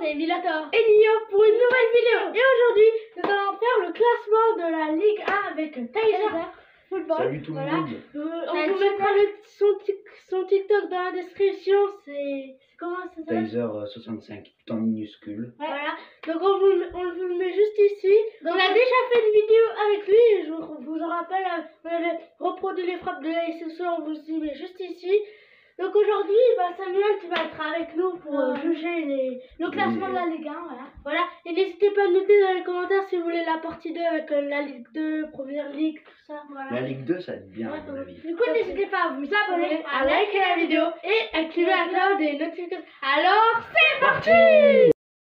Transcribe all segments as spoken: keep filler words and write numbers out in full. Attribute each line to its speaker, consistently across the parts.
Speaker 1: c'est Milata
Speaker 2: et Nio pour une nouvelle vidéo. Et aujourd'hui, nous allons faire le classement de la Ligue un avec Taïser Football.
Speaker 3: Salut tout
Speaker 2: voilà.
Speaker 3: le monde.
Speaker 2: Euh, on vous mettra le, son, son TikTok dans la description. C'est comment ça s'appelle?
Speaker 3: Taïser soixante-cinq, tout en minuscule.
Speaker 2: Ouais. Voilà. Donc on vous, on vous le met juste ici. Donc on a déjà fait une vidéo avec lui. Je vous, vous en rappelle, on avait reproduit les frappes de la S S E. On vous le met juste ici. Donc aujourd'hui, bah, Samuel, tu vas être avec nous pour euh, juger les, le classement de la Ligue un. Voilà. Voilà. Et n'hésitez pas à noter dans les commentaires si vous voulez la partie deux avec euh, la Ligue deux, Première Ligue, tout ça. Voilà.
Speaker 3: La Ligue deux, ça va être bien à mon avis.
Speaker 2: Du coup, n'hésitez pas à vous abonner, à liker la vidéo et activer la cloche des notifications. Alors, c'est parti!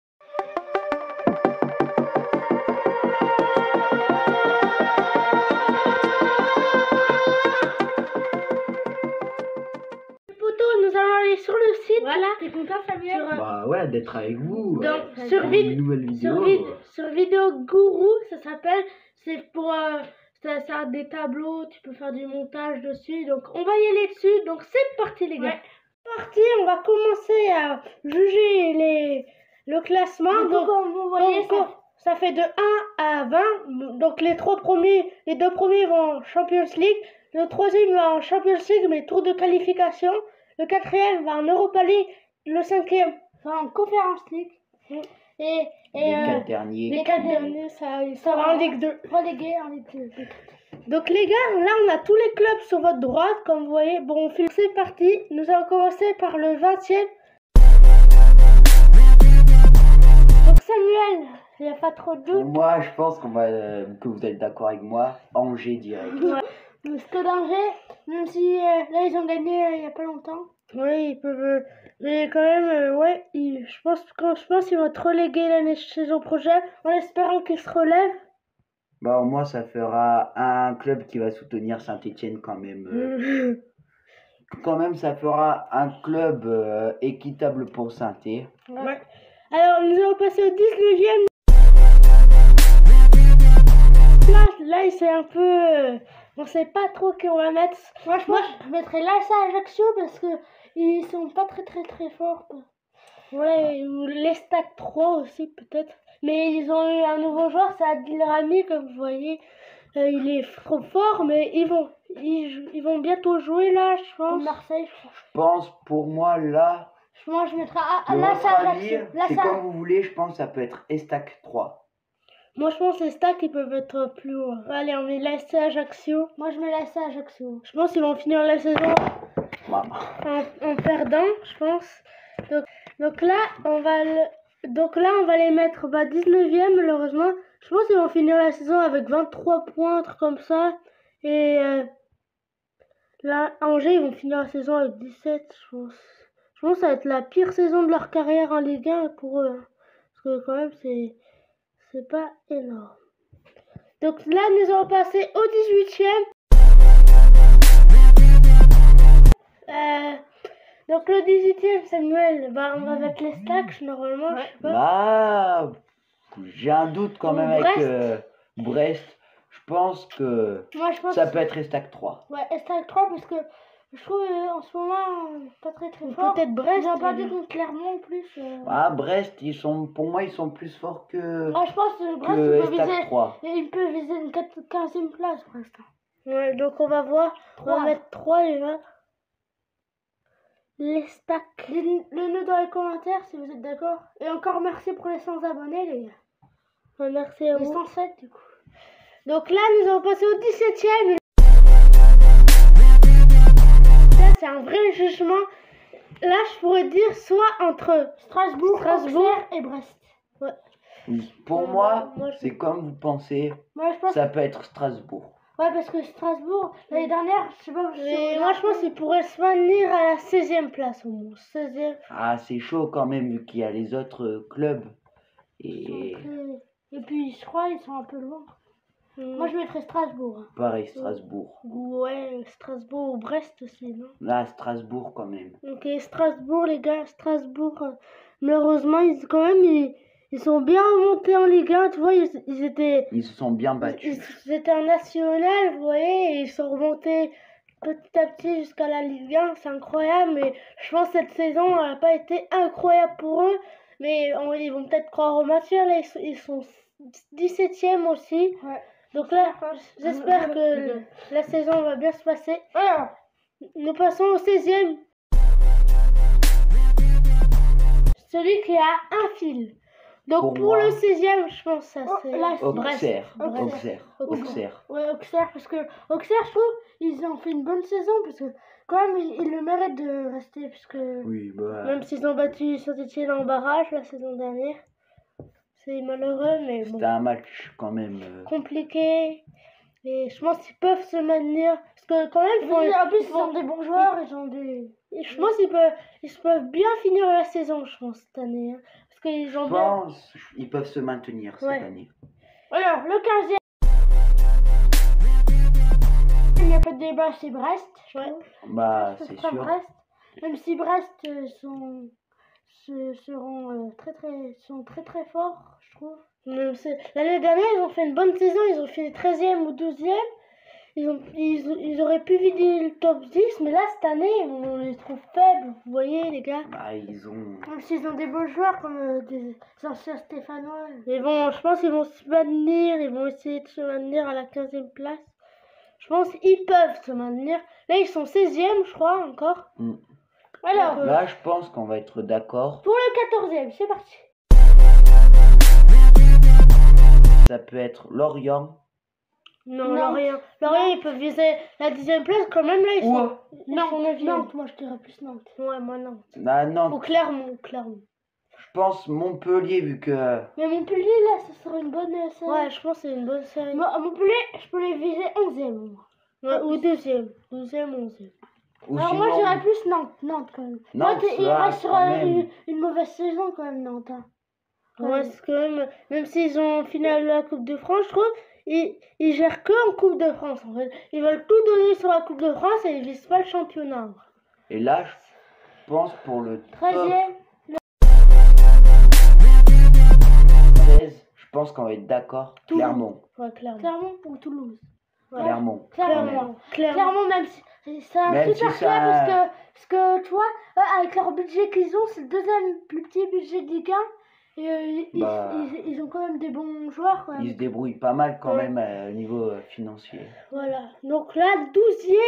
Speaker 2: Nous allons aller sur le site. Voilà. Là. T'es content, Samuel? Sur,
Speaker 3: bah ouais, d'être avec vous.
Speaker 2: Donc,
Speaker 3: euh,
Speaker 2: sur, vid
Speaker 3: une nouvelle vidéo.
Speaker 2: sur, vid sur Vidéo Gourou, ça s'appelle. C'est pour euh, ça, ça a des tableaux, tu peux faire du montage dessus. Donc, on va y aller dessus. Donc, c'est parti, les gars. Ouais. C'est parti, on va commencer à juger les, le classement. Donc, comme vous voyez, donc, ça, ça fait de un à vingt. Donc, les trois premiers, les deux premiers vont en Champions League. Le troisième va en Champions League, mais tour de qualification. Le quatrième va en Europa League. Le cinquième va en Conference League. Et, et
Speaker 3: les
Speaker 2: euh,
Speaker 3: quatre derniers.
Speaker 2: Les quatre derniers, ça, ça va en Ligue deux. Relégué en Ligue deux. Donc les gars, là on a tous les clubs sur votre droite, comme vous voyez. Bon, c'est parti. Nous allons commencer par le vingtième. Donc Samuel, il n'y a pas trop de doute.
Speaker 3: Moi, je pense qu'on va, euh, que vous êtes d'accord avec moi. Angers direct.
Speaker 2: Ouais. Le Stade d'Angers, même si euh, là ils ont gagné euh, il n'y a pas longtemps. Oui, ils peuvent. Euh, mais quand même, euh, ouais, ils, je pense que je pense qu'ils vont être relégués l'année saison prochaine, en espérant qu'ils se relèvent.
Speaker 3: Bah au moins, ça fera un club qui va soutenir Saint-Etienne quand même. Euh, quand même, ça fera un club euh, équitable pour Saint-Etienne.
Speaker 2: Ouais. Ouais. Alors, nous allons passer au dix-neuvième. Là, là c'est un peu. Euh, on sait pas trop qui on va mettre. Franchement, moi, je mettrais l'A S A Ajaccio parce que ils sont pas très très très forts. Ouais, ou l'Estac trois aussi peut-être. Mais ils ont eu un nouveau joueur, c'est Adil Rami, comme vous voyez. Euh, il est trop fort, mais ils vont ils, ils vont bientôt jouer là, je pense. Marseille, je pense.
Speaker 3: Je pense pour moi là.
Speaker 2: Moi, je mettrai l'A S A Ajaccio.
Speaker 3: C'est comme vous voulez, je pense que ça peut être Estac trois.
Speaker 2: Moi, je pense que les stacks, ils peuvent être plus hauts. Allez, on met l'A S A Ajaccio. Moi, je mets l'A S A Ajaccio. Je pense qu'ils vont finir la saison
Speaker 3: bah.
Speaker 2: en, en perdant, je pense. Donc, donc, là, on va le... donc là, on va les mettre bah, dix-neuvième, malheureusement. Je pense qu'ils vont finir la saison avec vingt-trois points, un truc comme ça. Et euh, là, Angers, ils vont finir la saison avec dix-sept, je pense. Je pense que ça va être la pire saison de leur carrière en Ligue un pour eux. Hein. Parce que quand même, c'est... C'est pas énorme. Donc là, nous allons passer au dix-huitième. Euh, donc le dix-huitième, Samuel, bah, on va mettre les stacks normalement. Ouais. Je sais pas.
Speaker 3: Bah, j'ai un doute quand
Speaker 2: Ou
Speaker 3: même
Speaker 2: Brest.
Speaker 3: avec euh, Brest. Je pense que
Speaker 2: Moi, je pense
Speaker 3: ça
Speaker 2: que
Speaker 3: peut être Estac trois.
Speaker 2: Ouais, Estac trois parce que je trouve euh, en ce moment pas très très fort. Peut-être Brest. Ils ont pas dit contre Clermont en plus. Euh...
Speaker 3: Ah, Brest, ils sont, pour moi, ils sont plus forts que.
Speaker 2: Ah, je pense que Brest
Speaker 3: que
Speaker 2: il peut
Speaker 3: Estac
Speaker 2: viser,
Speaker 3: trois.
Speaker 2: il peut viser une quinzième place pour l'instant. Ouais, donc on va voir. trois. On va mettre trois déjà. Les stacks. Le nœud dans les commentaires si vous êtes d'accord. Et encore merci pour les cent abonnés, les gars. Ouais, merci à vous. Les cent sept du coup. Donc là, nous allons passer au dix-septième. C'est un vrai jugement. Là, je pourrais dire soit entre Strasbourg, Strasbourg et Brest. Ouais.
Speaker 3: Pour
Speaker 2: euh,
Speaker 3: moi,
Speaker 2: moi
Speaker 3: c'est comme vous pensez.
Speaker 2: Moi, je pense
Speaker 3: ça peut être Strasbourg.
Speaker 2: Ouais, parce que Strasbourg, l'année dernière, je sais pas. Mais moi, je pense qu'il pourrait se maintenir à la seizième place au moins. seizième.
Speaker 3: Ah, c'est chaud quand même, vu qu'il y a les autres clubs. Et,
Speaker 2: et puis, je crois, ils sont un peu loin. Mmh. Moi, je mettrais Strasbourg.
Speaker 3: Pareil, Strasbourg.
Speaker 2: Ouais, Strasbourg ou Brest aussi, non?
Speaker 3: Là, Strasbourg quand même.
Speaker 2: Ok, Strasbourg, les gars, Strasbourg. Euh, malheureusement, ils, quand même, ils, ils sont bien remontés en Ligue un, tu vois, ils, ils étaient...
Speaker 3: Ils se sont bien battus.
Speaker 2: Ils, ils étaient en national, vous voyez, et ils sont remontés petit à petit jusqu'à la Ligue un, c'est incroyable, mais je pense que cette saison n'a pas été incroyable pour eux. Mais on- ils vont peut-être croire au match. Là, ils sont, ils sont dix-septième aussi.
Speaker 1: Ouais.
Speaker 2: Donc là, j'espère que la saison va bien se passer.
Speaker 1: Alors,
Speaker 2: nous passons au seizième. Celui qui a un fil. Donc
Speaker 3: Pour
Speaker 2: pour,
Speaker 3: moi.
Speaker 2: le seizième, je pense que ça
Speaker 1: Oh,
Speaker 2: c'est
Speaker 1: là,
Speaker 3: Auxerre,
Speaker 2: Brest.
Speaker 3: Auxerre, Auxerre.
Speaker 2: Ouais, Auxerre, parce que Auxerre, je trouve, ils ont fait une bonne saison, parce que quand même, ils, ils le méritent de rester, parce que
Speaker 3: Oui, bah.
Speaker 2: même s'ils ont battu Saint-Etienne en barrage la saison dernière, c'est malheureux, mais bon,
Speaker 3: C'était un match quand même. euh,
Speaker 2: compliqué. Et je pense qu'ils peuvent se maintenir, parce que quand même, ils font-
Speaker 1: en plus,
Speaker 2: ils
Speaker 1: ils
Speaker 2: font-
Speaker 1: ont des bons joueurs, ils ont des.
Speaker 2: et je pense qu'ils peuvent, ils peuvent bien finir la saison, je pense, cette année. hein. Parce qu'ils ont
Speaker 3: Je
Speaker 2: bien...
Speaker 3: pense ils peuvent se maintenir cette
Speaker 2: Ouais.
Speaker 3: année.
Speaker 1: Alors, le quinzième. Il n'y a pas de débat, c'est Brest. je
Speaker 2: Ouais.
Speaker 1: trouve.
Speaker 3: Bah,
Speaker 1: Ce
Speaker 3: c'est
Speaker 1: sera
Speaker 3: sûr.
Speaker 1: Brest. Même si Brest euh, sont, se- seront euh, très très sont très très forts, je trouve.
Speaker 2: Même si- L'année dernière, ils ont fait une bonne saison, ils ont fait treizième ou douzième. Ils, ont, ils, ils auraient pu vider le top dix, mais là, cette année, on les trouve faibles, vous voyez, les gars.
Speaker 3: Bah, ils ont.
Speaker 1: Même s'ils ont des beaux joueurs comme euh, des anciens Stéphanois.
Speaker 2: Mais bon, je pense qu'ils vont se maintenir, ils vont essayer de se maintenir à la quinzième place. Je pense qu'ils peuvent se maintenir. Là, ils sont seizième, je crois, encore.
Speaker 3: Mm.
Speaker 1: Alors,
Speaker 2: Euh,
Speaker 3: Là, je pense qu'on va être d'accord.
Speaker 1: pour le quatorzième, c'est parti.
Speaker 3: Ça peut être Lorient.
Speaker 2: Non,
Speaker 1: Nantes.
Speaker 2: Lorient. Lorient, ils peuvent viser la dixième place, quand même, là, ils
Speaker 3: Ou
Speaker 2: sont, ils sont
Speaker 1: Nantes,
Speaker 2: neuvième.
Speaker 1: Nantes, moi je dirais plus Nantes.
Speaker 2: Ouais, moi, non.
Speaker 3: à
Speaker 2: Ou
Speaker 3: Nantes.
Speaker 2: Clermont, Clermont.
Speaker 3: Je pense Montpellier, vu que.
Speaker 1: Mais Montpellier, là, ce sera une bonne euh, série.
Speaker 2: Ouais, je pense que c'est une bonne série.
Speaker 1: Moi, à Montpellier, je peux les viser onzième. Moi.
Speaker 2: Ouais, ou deuxième. douzième, onzième.
Speaker 3: Ou
Speaker 1: Alors
Speaker 3: sinon.
Speaker 1: moi, j'irais plus Nantes, Nantes quand même.
Speaker 3: Nantes,
Speaker 1: Nantes, il
Speaker 3: ça,
Speaker 1: reste sur
Speaker 3: quand
Speaker 1: euh,
Speaker 3: même.
Speaker 1: une, une mauvaise saison quand même, Nantes. hein. Quand
Speaker 2: Ouais,
Speaker 1: même.
Speaker 2: c'est quand même, même s'ils ont en finale de la Coupe de France, je trouve, ils, ils gèrent que en Coupe de France, en fait. Ils veulent tout donner sur la Coupe de France et ils visent pas le championnat.
Speaker 3: Et là, je pense pour le top
Speaker 1: treizième.
Speaker 3: seize, je pense qu'on va être d'accord.
Speaker 1: Toulouse.
Speaker 3: Clermont.
Speaker 2: Ouais, clairement.
Speaker 1: Clermont ou Toulouse.
Speaker 2: Ouais.
Speaker 3: Clermont.
Speaker 1: Clairement.
Speaker 3: Quand même.
Speaker 2: Clairement.
Speaker 1: Clairement, même si c'est un
Speaker 3: Même
Speaker 1: super
Speaker 3: si
Speaker 1: club
Speaker 3: ça-
Speaker 1: parce que, parce que tu vois, euh, avec leur budget qu'ils ont, c'est le deuxième plus petit budget de Ligue un. Et euh, ils,
Speaker 3: Bah.
Speaker 1: ils, ils ont quand même des bons joueurs quand même.
Speaker 3: Ils se débrouillent pas mal quand
Speaker 2: Ouais.
Speaker 3: même euh, au niveau euh, financier.
Speaker 2: Voilà. Donc là, douzième.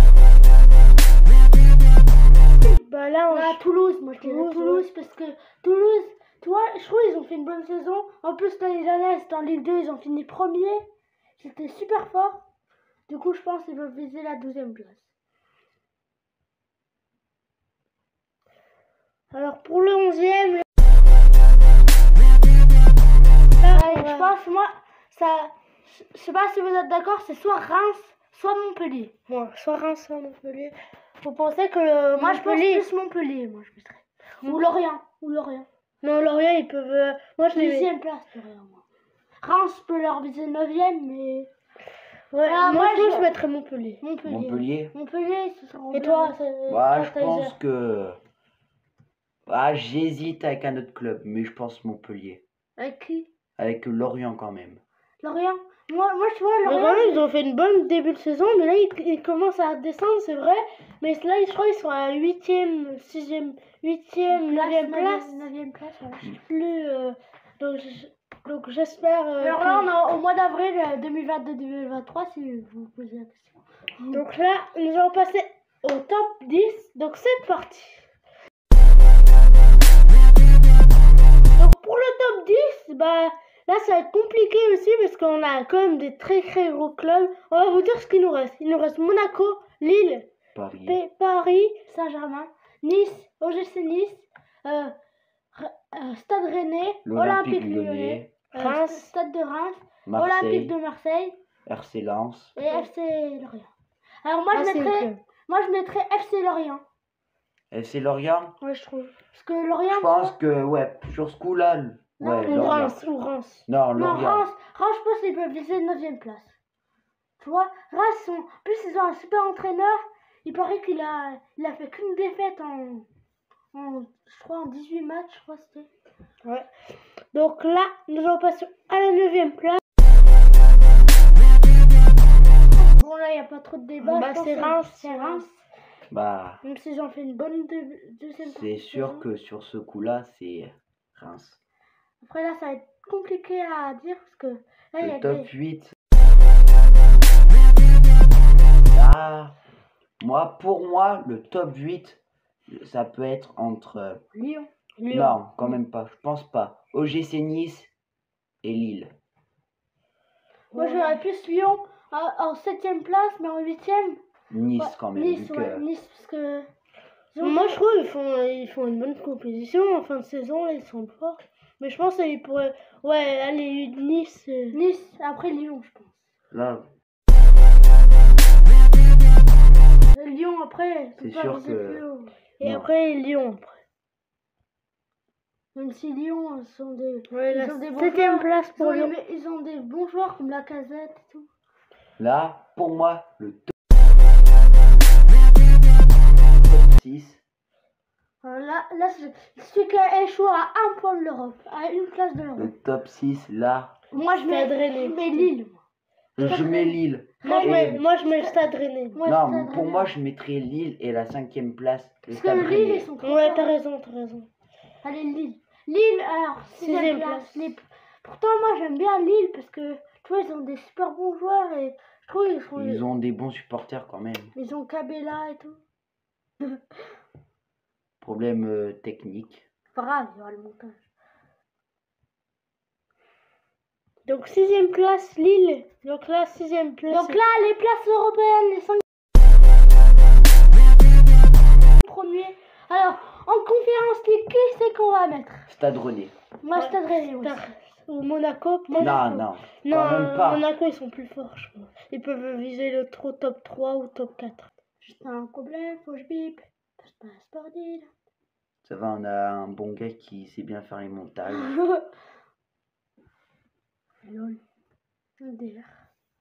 Speaker 2: Bah là, on...
Speaker 1: Ah, Toulouse, moi je dirais
Speaker 2: Toulouse,
Speaker 1: Toulouse, parce que Toulouse, tu vois, je trouve ils ont fait une bonne saison. En plus, l'année dernière, c'était en Ligue deux, ils ont fini premier. C'était super fort. Du coup, je pense qu'ils vont viser la douzième place.
Speaker 2: Alors pour le onzième, le...
Speaker 1: Ouais,
Speaker 2: ouais.
Speaker 1: je pense, moi, ça, je je sais pas si vous êtes d'accord, c'est soit Reims, soit Montpellier.
Speaker 2: Ouais, soit Reims, soit Montpellier. Vous pensez que le
Speaker 1: Moi, je pense
Speaker 2: Montpellier...
Speaker 1: plus Montpellier, moi, je mettrais. Ou Lorient, ou Lorient.
Speaker 2: Non, Lorient, ils peuvent... euh, Moi, je les mets...
Speaker 1: Dixième place, Lorient, moi. Reims peut leur viser neuvième, mais
Speaker 2: Ouais,
Speaker 1: Ah,
Speaker 2: moi,
Speaker 1: moi,
Speaker 2: je,
Speaker 1: je-
Speaker 2: je mettrais Montpellier.
Speaker 1: Montpellier.
Speaker 3: Montpellier.
Speaker 1: Montpellier, ce sera
Speaker 2: Et toi, c'est...
Speaker 3: Bah,
Speaker 2: toi,
Speaker 3: je
Speaker 2: Kaiser.
Speaker 3: pense que. Ah, j'hésite avec un autre club, mais je pense Montpellier.
Speaker 1: Avec qui?
Speaker 3: Avec Lorient quand même.
Speaker 1: Lorient. Moi, moi, tu vois,
Speaker 2: Mais
Speaker 1: Lorient.
Speaker 2: vraiment, ils ont fait une bonne début de saison, mais là, ils, ils commencent à descendre, c'est vrai. Mais là, je crois qu'ils sont à huitième, sixième, huitième, neuvième place.
Speaker 1: neuvième place, ouais.
Speaker 2: Plus, euh, donc, je- donc j'espère... euh,
Speaker 1: Alors
Speaker 2: que-
Speaker 1: là, on est au mois d'avril euh, deux mille vingt-deux deux mille vingt-trois, si vous vous posez la question.
Speaker 2: Donc là, nous allons passer au top dix. Donc c'est parti. Donc pour le top dix, bah là ça va être compliqué aussi parce qu'on a quand même des très très gros clubs. On va vous dire ce qu'il nous reste. Il nous reste Monaco, Lille,
Speaker 3: Paris.
Speaker 2: P- Paris,
Speaker 1: Saint-Germain, Nice, O G C Nice, euh, R- euh, Stade Rennais,
Speaker 3: L'Olympique
Speaker 1: Olympique Lyonnais,
Speaker 3: Lyonnais.
Speaker 1: euh,
Speaker 2: Reims.
Speaker 1: St- Stade de Reims,
Speaker 3: Marseille.
Speaker 1: Olympique de Marseille
Speaker 3: R C Lens.
Speaker 1: et F C Lorient. Alors moi,
Speaker 2: Ah,
Speaker 1: je
Speaker 2: c'est
Speaker 1: mettrais,
Speaker 2: club.
Speaker 1: moi je mettrais F C Lorient.
Speaker 3: F C Lorient.
Speaker 2: Ouais, je trouve.
Speaker 1: Parce que Lorient,
Speaker 3: Je
Speaker 1: tu
Speaker 3: pense
Speaker 1: vois-
Speaker 3: que, ouais, sur ce coup-là. l-
Speaker 1: Non,
Speaker 3: Ouais,
Speaker 2: Ou
Speaker 3: Lorient.
Speaker 2: Reims, ou Reims.
Speaker 3: Non,
Speaker 1: Non,
Speaker 3: Lorient.
Speaker 1: Reims, Reims, je pense qu'ils peuvent viser neuvième place. Tu vois, Reims, sont... en plus ils ont un super entraîneur. Il paraît qu'il a, il a fait qu'une défaite en, en, je crois, en dix-huit matchs, je crois que c'était.
Speaker 2: Ouais. Donc là, nous allons passer à la neuvième place.
Speaker 1: Bon, là, il n'y a pas trop de débat.
Speaker 2: Bah,
Speaker 1: je pense
Speaker 2: c'est
Speaker 1: que
Speaker 2: Reims,
Speaker 1: C'est
Speaker 2: c'est
Speaker 1: Reims.
Speaker 3: Bah,
Speaker 1: Même s'ils ont fait une bonne deux- deuxième
Speaker 3: c'est
Speaker 1: partie de
Speaker 3: sûr
Speaker 1: saison.
Speaker 3: que sur ce coup-là, c'est Reims.
Speaker 1: Après là, ça va être compliqué à dire parce que là, il y a
Speaker 3: Le top
Speaker 1: des...
Speaker 3: huit. Là, moi, pour moi, le top huit, ça peut être entre... euh,
Speaker 1: Lyon.
Speaker 2: Lyon.
Speaker 3: Non, quand même pas, je pense pas. O G C Nice et Lille.
Speaker 1: Moi,
Speaker 2: Ouais.
Speaker 1: j'aurais plus Lyon en, en septième place, mais en huitième.
Speaker 3: Nice
Speaker 1: Ouais,
Speaker 3: quand même.
Speaker 1: Nice,
Speaker 3: vu
Speaker 1: ouais,
Speaker 3: que-
Speaker 1: Nice, parce que... ils ont
Speaker 2: Moi,
Speaker 1: fait-
Speaker 2: je trouve qu'ils font, ils font une bonne compétition en fin de saison, là, ils sont forts. Mais je pense qu'ils pourraient. Ouais, aller Nice. euh,
Speaker 1: Nice, après Lyon, je pense.
Speaker 3: Là,
Speaker 1: Euh, Lyon, après,
Speaker 3: C'est
Speaker 1: peut pas
Speaker 3: sûr
Speaker 1: viser
Speaker 3: que-
Speaker 1: plus haut.
Speaker 2: Et
Speaker 3: Non.
Speaker 2: après Lyon. Après.
Speaker 1: Même si Lyon, ils sont des...
Speaker 2: Ouais,
Speaker 1: Ils
Speaker 2: la
Speaker 1: ont des bons
Speaker 2: septième
Speaker 1: joueurs.
Speaker 2: place
Speaker 1: Ils
Speaker 2: pour
Speaker 1: ont,
Speaker 2: Lyon.
Speaker 1: les- ils ont des bons joueurs comme Lacazette et tout.
Speaker 3: là, pour moi, le top six.
Speaker 1: Euh, là, là c'est celui qui a échoué à un point de l'Europe, à une place de l'Europe.
Speaker 3: Le top six, là,
Speaker 1: Moi, je mets,
Speaker 2: Stade Rennais.
Speaker 1: je mets Lille. moi.
Speaker 3: je
Speaker 1: Stade
Speaker 3: mets
Speaker 1: Rennais.
Speaker 3: Lille.
Speaker 2: Moi, je
Speaker 3: Et-
Speaker 2: mets, moi, je mets le Stade Rennais.
Speaker 1: Moi,
Speaker 3: non,
Speaker 1: Stade
Speaker 3: pour
Speaker 1: Rennais.
Speaker 3: moi, je mettrais Lille et la cinquième place, le
Speaker 1: Parce
Speaker 3: Stade
Speaker 1: que Lille,
Speaker 3: Rennais.
Speaker 1: ils sont trop
Speaker 2: Ouais,
Speaker 1: forts.
Speaker 2: t'as raison, t'as raison.
Speaker 1: Allez, Lille. Lille, alors, sixième
Speaker 2: Sixième
Speaker 1: place.
Speaker 2: place.
Speaker 1: Les- Pourtant, moi, j'aime bien Lille parce que, tu vois, ils ont des super bons joueurs et je trouve ils sont...
Speaker 3: Ils ont des bons supporters quand même.
Speaker 1: Ils ont Cabella et tout.
Speaker 3: Problème euh, technique.
Speaker 1: Pas grave, il y aura le montage.
Speaker 2: Donc, sixième place, Lille. Donc là, sixième place.
Speaker 1: Donc là, les places européennes, les cinq premiers. Alors, en conférence League, qui c'est qu'on va mettre?
Speaker 3: Stade Rennais.
Speaker 1: Moi,
Speaker 2: Ouais.
Speaker 1: Stade Rennais aussi.
Speaker 2: Stade- Ou Monaco.
Speaker 3: Non,
Speaker 2: Monaco.
Speaker 3: non.
Speaker 2: Non,
Speaker 3: quand même pas.
Speaker 2: Monaco, ils sont plus forts, je pense. Ils peuvent viser le trop top trois ou top quatre.
Speaker 1: Juste un problème, faut que je bip. Passe pas à Sporting.
Speaker 3: Ça va, on a un bon gars qui sait bien faire les montages.
Speaker 1: Lol. M D R.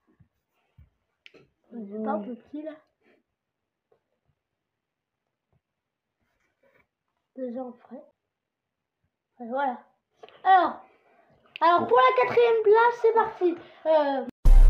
Speaker 1: C'est pas un peu petit là. Déjà en frais. Et voilà. Alors, alors pour la quatrième place, c'est parti. Euh,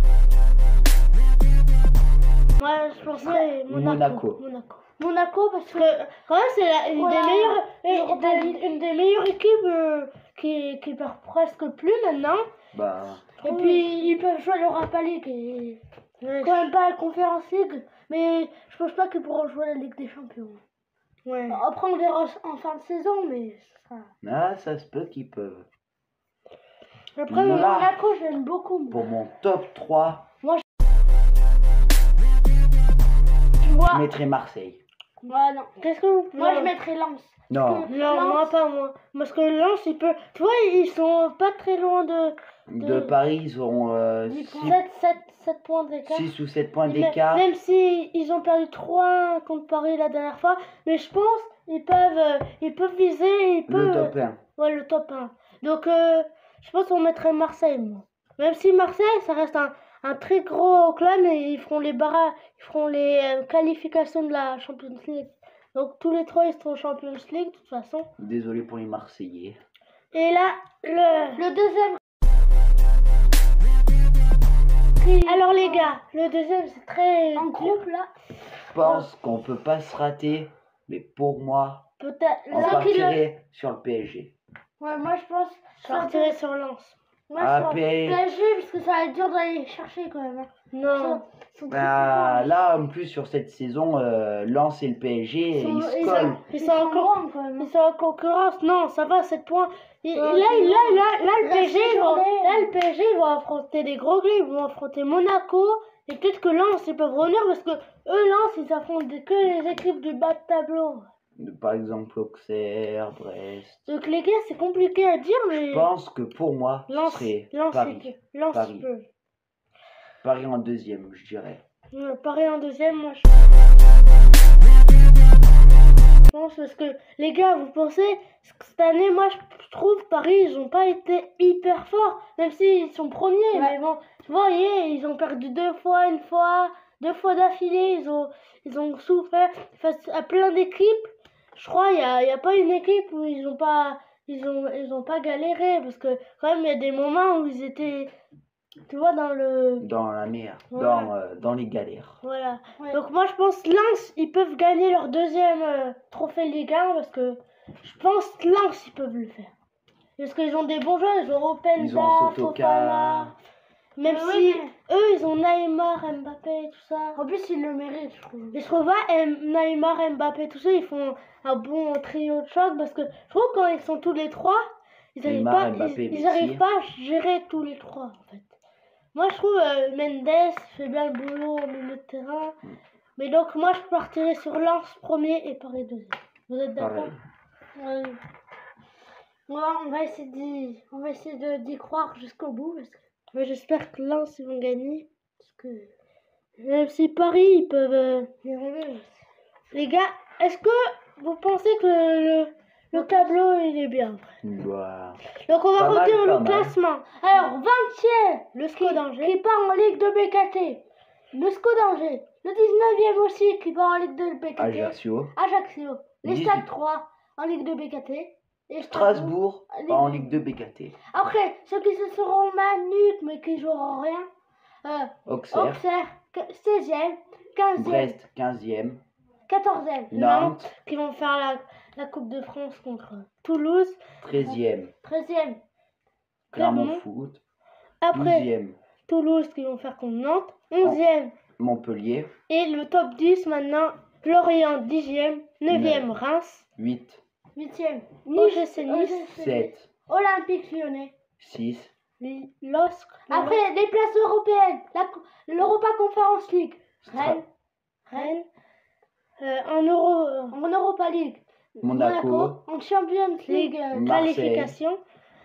Speaker 2: Ouais, je penserais Monaco.
Speaker 3: Monaco.
Speaker 2: Monaco.
Speaker 1: Monaco, parce que
Speaker 2: Parce que quand même, c'est la- une,
Speaker 1: Voilà,
Speaker 2: des meilleures,
Speaker 1: l'Europa
Speaker 2: une,
Speaker 1: League.
Speaker 2: des- une des meilleures équipes euh, qui, qui perd presque plus maintenant.
Speaker 3: Bah,
Speaker 1: et puis ils peuvent jouer l'Europa League et
Speaker 2: Ouais,
Speaker 1: quand même pas la Conference League, mais je pense pas qu'ils pourront jouer la Ligue des Champions.
Speaker 2: ouais.
Speaker 1: Après on verra en fin de saison, mais ce sera...
Speaker 3: ah, ça se peut qu'ils peuvent.
Speaker 2: Après,
Speaker 3: Là.
Speaker 1: Monaco, j'aime beaucoup. moi.
Speaker 3: Pour mon top trois,
Speaker 1: Tu vois,
Speaker 3: je mettrais Marseille.
Speaker 1: ouais, non.
Speaker 2: qu'est-ce que vous
Speaker 1: Moi,
Speaker 2: non.
Speaker 1: je mettrais Lens.
Speaker 3: Non,
Speaker 1: que-
Speaker 2: Non,
Speaker 1: Lens-
Speaker 2: moi pas moi. Parce que Lens, il peut. Tu vois, ils sont pas très loin de.
Speaker 3: de Paris, ils auront
Speaker 1: Dix points.
Speaker 2: sept points d'écart.
Speaker 3: six ou sept points
Speaker 2: Mais-
Speaker 3: d'écart.
Speaker 2: Même si ils ont perdu trois un contre Paris la dernière fois, mais je pense ils peuvent euh, ils peuvent viser, ils
Speaker 3: Le
Speaker 2: peuvent
Speaker 3: top un.
Speaker 2: ouais, le top un. Donc euh, je pense qu'on mettrait Marseille moi. Même si Marseille, ça reste un, un très gros club et ils feront les barrages, ils feront les euh, qualifications de la Champions League. Donc tous les trois ils seront Champions League de toute façon.
Speaker 3: Désolé pour les Marseillais.
Speaker 2: Et là le
Speaker 1: Le deuxième,
Speaker 2: alors les gars, le deuxième c'est très
Speaker 1: en groupe, là,
Speaker 3: Je pense qu'on peut pas se rater, mais pour moi,
Speaker 2: peut-être
Speaker 3: on
Speaker 1: Là qu'il
Speaker 3: partirait sur le P S G.
Speaker 1: ouais, moi, je pense...
Speaker 2: je partirai sur Lens.
Speaker 1: Moi,
Speaker 3: Ah,
Speaker 1: sur
Speaker 3: P S G.
Speaker 1: P S G, parce que ça va être dur d'aller chercher, quand même. hein.
Speaker 2: Non.
Speaker 1: Ils sont très
Speaker 3: Bah,
Speaker 1: forts.
Speaker 3: là, en plus, sur cette saison, euh, Lens et le P S G,
Speaker 1: Ils sont-
Speaker 3: ils se
Speaker 1: ils
Speaker 3: collent.
Speaker 1: sont-
Speaker 2: Ils
Speaker 1: Ils
Speaker 2: sont
Speaker 1: sont
Speaker 2: encore
Speaker 1: loin, quand même.
Speaker 2: Ils sont en concurrence, non, ça va, sept points. Et, et
Speaker 1: Ouais,
Speaker 2: là,
Speaker 1: c'est
Speaker 2: là, là, là, le
Speaker 1: Reste
Speaker 2: P S G,
Speaker 1: une
Speaker 2: vont,
Speaker 1: journée.
Speaker 2: là, le P S G vont affronter des gros clubs, ils vont affronter Monaco, et peut-être que Lens, ils peuvent revenir, parce que eux, Lens, ils affrontent des- que les équipes du bas de tableau.
Speaker 3: Par exemple, Auxerre, Brest.
Speaker 2: Donc les gars, c'est compliqué à dire, mais
Speaker 3: Je pense que pour moi, ce
Speaker 2: Lens,
Speaker 3: serait
Speaker 2: Lens,
Speaker 3: Paris.
Speaker 2: il peut. Lens,
Speaker 3: Paris.
Speaker 2: il peut.
Speaker 3: Paris en deuxième, je dirais.
Speaker 2: Ouais, Paris en deuxième, moi je... je pense parce que les gars, vous pensez que cette année, moi je trouve Paris, ils ont pas été hyper forts, même s'ils sont premiers, mais bon, vous voyez, ils ont perdu deux fois, une fois, deux fois d'affilée, ils ont, ils ont souffert face à plein d'équipes. Je crois il y a, il y a pas une équipe où ils ont pas, ils ont, ils ont pas galéré, parce que quand même il y a des moments où ils étaient, tu vois, dans le...
Speaker 3: Dans la mer,
Speaker 2: Ouais.
Speaker 3: dans, euh, dans les galères.
Speaker 2: Voilà.
Speaker 1: Ouais.
Speaker 2: Donc moi je pense Lens, ils peuvent gagner leur deuxième euh, trophée Ligue un parce que je pense Lens, ils peuvent le faire. Parce qu'ils ont des bons joueurs, ils ont Openda,
Speaker 3: Ils ont Sotoka.
Speaker 2: Fofana. Même
Speaker 1: Mais
Speaker 2: si
Speaker 1: oui, mais-
Speaker 2: eux, ils ont Neymar, Mbappé, tout ça.
Speaker 1: En plus, ils le méritent, je trouve.
Speaker 2: Mais je trouve pas M- Neymar, Mbappé, tout ça, ils font un bon trio de choc parce que je trouve quand ils sont tous les trois, ils n'arrivent
Speaker 3: Neymar,
Speaker 2: pas,
Speaker 3: Mbappé,
Speaker 2: ils, ils
Speaker 3: Messi.
Speaker 2: arrivent pas à gérer tous les trois en fait. Moi je trouve euh, Mendes fait bien le boulot au milieu de terrain.
Speaker 3: Mm.
Speaker 2: Mais donc moi je partirais sur Lens premier et Paris deuxième. Vous êtes d'accord?
Speaker 3: Pareil.
Speaker 1: Ouais. Ouais, on va essayer d'y, on va essayer de- d'y croire jusqu'au bout parce que,
Speaker 2: Ouais, j'espère que Lens ils vont gagner.
Speaker 1: parce que
Speaker 2: Même si Paris ils peuvent. euh,
Speaker 1: y arriver.
Speaker 2: Les gars, est-ce que vous pensez que le, le, le tableau il est bien?
Speaker 3: Bah,
Speaker 2: Donc on va
Speaker 3: Pas mal,
Speaker 2: redire
Speaker 3: pas
Speaker 2: le
Speaker 3: mal.
Speaker 2: classement.
Speaker 1: Alors, vingtième,
Speaker 2: Le
Speaker 1: qui,
Speaker 2: SCO d'Angers.
Speaker 1: qui part en Ligue de B K T. Le S C O d'Angers. Le dix-neuvième aussi qui part en Ligue de B K T.
Speaker 3: Ajaccio.
Speaker 1: Ajaccio. Les
Speaker 3: dix-huit.
Speaker 1: Stade trois en Ligue de B K T. Et
Speaker 3: Strasbourg
Speaker 1: Ligue-
Speaker 3: en Ligue deux B K T.
Speaker 1: Après, ceux qui se seront manus mais qui joueront rien. Euh,
Speaker 3: Auxerre.
Speaker 1: Auxerre, seizième, quinzième,
Speaker 3: Brest, quinzième.
Speaker 1: quatorzième.
Speaker 3: Nantes,
Speaker 2: Qui vont faire la, la Coupe de France contre Toulouse.
Speaker 3: treizième.
Speaker 1: treizième.
Speaker 3: Clermont
Speaker 2: Clermont.
Speaker 3: Foot.
Speaker 2: Après
Speaker 3: douzième.
Speaker 2: Toulouse qui vont faire contre Nantes. onzième.
Speaker 3: Montpellier.
Speaker 2: Et le top dix maintenant. Lorient dixième. neuvième Reims.
Speaker 3: huit.
Speaker 1: huitième.
Speaker 2: O G C Nice.
Speaker 3: sept.
Speaker 1: Olympique Lyonnais.
Speaker 3: six.
Speaker 2: LOSC.
Speaker 1: Après, les places européennes. La co- L'Europa Conference League. Rennes.
Speaker 2: Rennes. Euh, en Euro. euh,
Speaker 1: En Europa League.
Speaker 3: Monaco.
Speaker 1: En Champions League. euh,
Speaker 3: Marseille.
Speaker 2: qualification.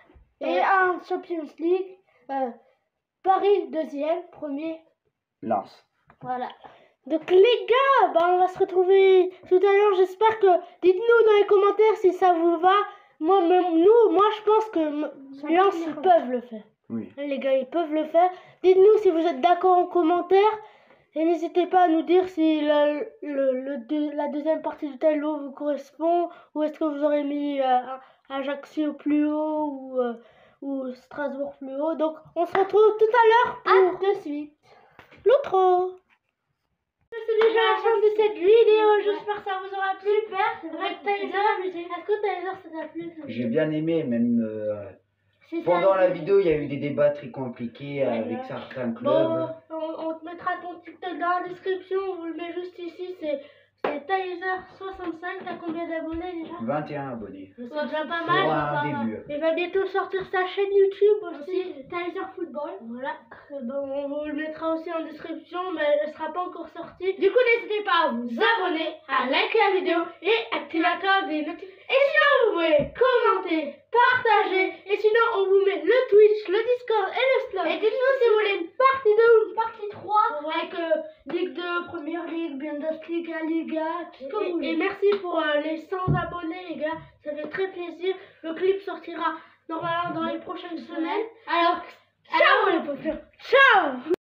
Speaker 1: et en Champions League. euh, Paris, deuxième. Premier.
Speaker 3: Lens.
Speaker 1: Voilà.
Speaker 2: Donc les gars, bah, on va se retrouver tout à l'heure. J'espère que dites-nous dans les commentaires si ça vous va. Moi, même nous, moi je pense que m-
Speaker 1: Ça
Speaker 2: Lens
Speaker 1: peut
Speaker 2: ils
Speaker 1: venir.
Speaker 2: peuvent le faire.
Speaker 3: Oui.
Speaker 2: Les gars, ils peuvent le faire. Dites-nous si vous êtes d'accord en commentaire. Et n'hésitez pas à nous dire si la, le, le deux- la deuxième partie du tableau vous correspond. Ou est-ce que vous aurez mis euh, Ajaccio plus haut ou, euh, ou Strasbourg plus haut. Donc on se retrouve tout à l'heure
Speaker 1: À
Speaker 2: pour
Speaker 1: de suite.
Speaker 2: l'outro. C'est déjà la fin de cette vidéo. J'espère que ça vous aura plu.
Speaker 1: Super.
Speaker 2: Avec Taser, est-ce que Taser ça t'a plu?
Speaker 3: J'ai bien aimé, même euh,
Speaker 1: C'est
Speaker 3: pendant
Speaker 1: ça.
Speaker 3: la vidéo, il y a eu des débats très compliqués
Speaker 2: Ouais,
Speaker 3: avec
Speaker 2: ouais.
Speaker 3: certains clubs.
Speaker 2: Bon, on, on te mettra ton TikTok dans la description, on vous le met juste ici, c'est c'est Taser soixante-cinq, t'as combien d'abonnés déjà?
Speaker 3: vingt et un abonnés.
Speaker 2: C'est déjà pas
Speaker 3: Pour
Speaker 2: mal.
Speaker 3: un début.
Speaker 2: Il va bientôt sortir sa chaîne YouTube aussi,
Speaker 1: Aussi, Taser Football.
Speaker 2: voilà. Euh, Bon, on vous le mettra aussi en description, mais elle sera pas encore sortie. Du coup, n'hésitez pas à vous abonner, à liker la vidéo et activer la cloche des notifications. Et sinon, vous pouvez commenter, partager, et sinon, on vous met le Twitch, le Discord et le Slack.
Speaker 1: Et dites-nous si vous voulez une partie deux ou une partie trois
Speaker 2: Ouais.
Speaker 1: avec euh, Ligue deux, Première Ligue, Bundesliga, Liga, tout ce que vous
Speaker 2: Et,
Speaker 1: voulez.
Speaker 2: et merci pour euh, les cent abonnés, les gars. Ça fait très plaisir. Le clip sortira normalement dans les prochaines semaines.
Speaker 1: Alors,
Speaker 2: Ciao les potes. Ciao.